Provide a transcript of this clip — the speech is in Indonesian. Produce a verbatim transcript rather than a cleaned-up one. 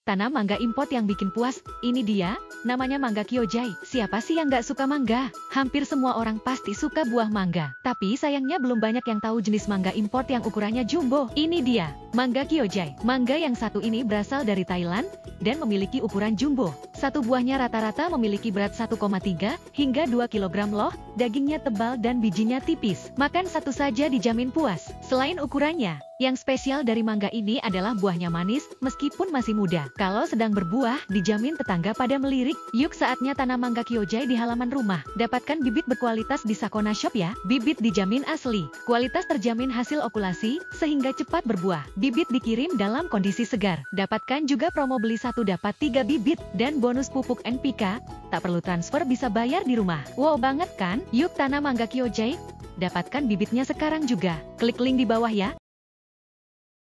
tanam mangga import yang bikin puas. Ini dia, namanya mangga Kyojai. Siapa sih yang nggak suka mangga? Hampir semua orang pasti suka buah mangga. Tapi sayangnya belum banyak yang tahu jenis mangga import yang ukurannya jumbo. Ini dia, mangga Kyojai. Mangga yang satu ini berasal dari Thailand dan memiliki ukuran jumbo. Satu buahnya rata-rata memiliki berat satu koma tiga hingga dua kilogram loh, dagingnya tebal dan bijinya tipis. Makan satu saja dijamin puas. Selain ukurannya, yang spesial dari mangga ini adalah buahnya manis, meskipun masih muda. Kalau sedang berbuah, dijamin tetangga pada melirik. Yuk saatnya tanam mangga Kyojai di halaman rumah. Dapatkan bibit berkualitas di Sakona Shop ya. Bibit dijamin asli. Kualitas terjamin hasil okulasi, sehingga cepat berbuah. Bibit dikirim dalam kondisi segar. Dapatkan juga promo beli satu dapat tiga bibit, dan bonus pupuk N P K. Tak perlu transfer, bisa bayar di rumah. Wow banget kan? Yuk tanam mangga Kyojai. Dapatkan bibitnya sekarang juga. Klik link di bawah ya.